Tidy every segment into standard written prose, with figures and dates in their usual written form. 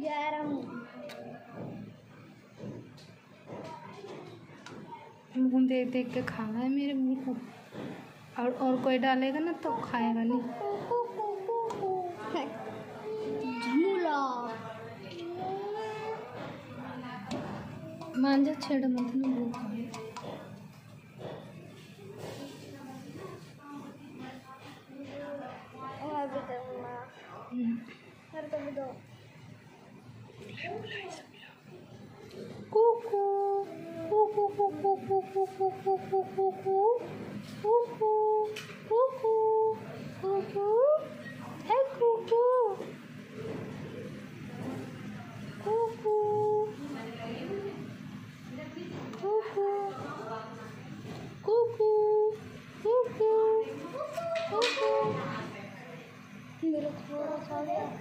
जा रहा हूँ। मुँह देख देख के खाना है मेरे मुँह को, और कोई डालेगा ना तो खाएगा नहीं। झूला मांझा छेड़ मत ना भूख है। कुकू कुकू कुकू कुकू कुकू कुकू कुकू कुकू कुकू है कुकू कुकू कुकू कुकू कुकू कुकू। मेरा थोड़ा सा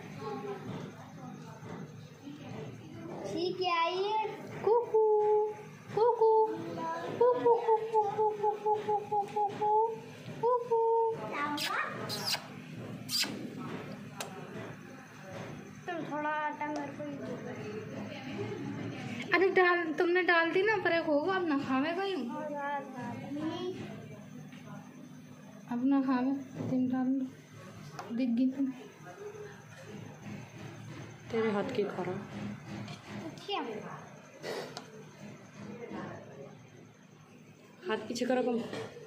ठीक है, आइए। कुकू कुकू कुकू कुकू कुकू कुकू कुकू कुकू। तुम थोड़ा आटा मेरे को अरे तुमने डाल दी ना, पर एक होगा अब ना खावेगा यूं। अब ना खावे तुम डाल दो, दिख गई तुम्हें। तेरे हाथ की खा रहा हाथ पीछे करो कम।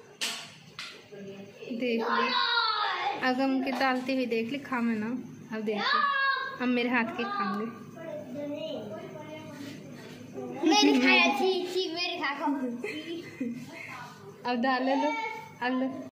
देख ली अगम के डालती हुई, देख ली खा में ना। अब देख ली, अब मेरे हाथ के खाएंगे। मेरे खाया छी छी मेरे खा को। अब डाल लो, अब लो।